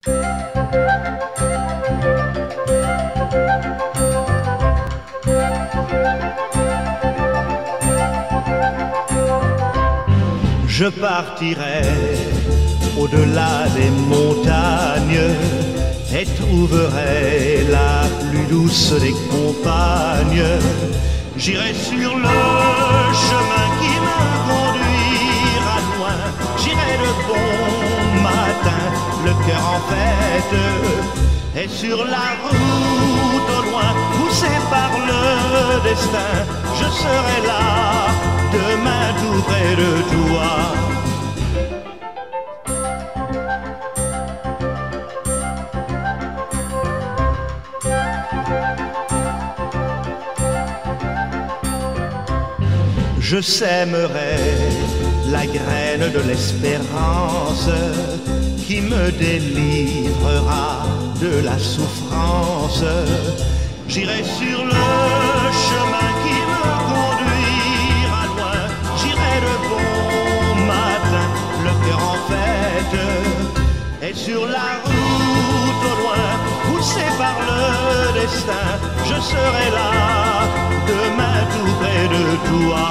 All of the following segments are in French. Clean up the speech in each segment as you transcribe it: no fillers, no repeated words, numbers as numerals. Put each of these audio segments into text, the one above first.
Je partirai au-delà des montagnes et trouverai la plus douce des compagnes. J'irai sur le chemin qui me conduira loin. J'irai de bon matin, le cœur en fête. Et sur la route au loin, poussé par le destin, je serai là, demain tout près de toi. Je sèmerai la graine de l'espérance qui me délivrera de la souffrance. J'irai sur le chemin qui me conduira loin. J'irai de bon matin, le cœur en fête. Et sur la route au loin, poussé par le destin, je serai là, demain tout près de toi.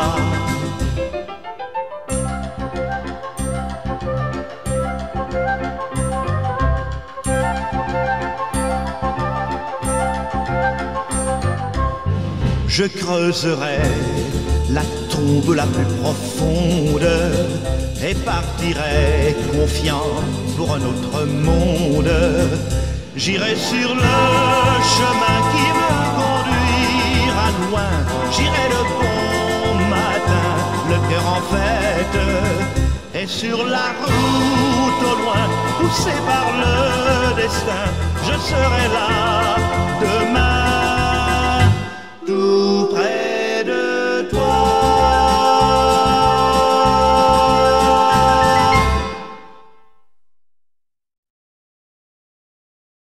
Je creuserai la tombe la plus profonde et partirai confiant pour un autre monde. J'irai sur le chemin qui me conduira loin. J'irai de bon matin, le cœur en fête. Et sur la route au loin, poussé par le destin, je serai là,